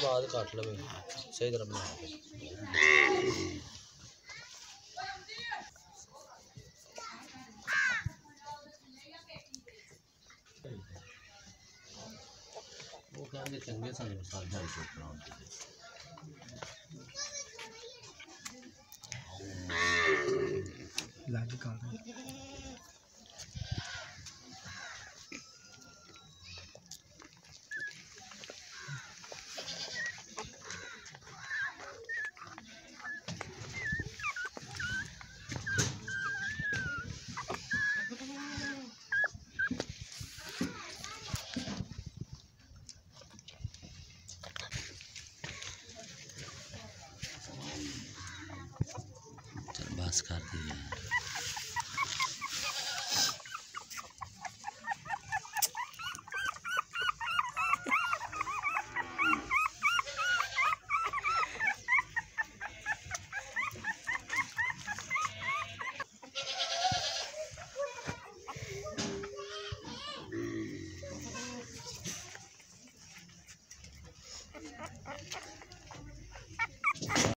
बाद काट लो सही तरह बना के। वो कहेंगे चंगे संग साथ ढाई सौ लाज का बस कर दी।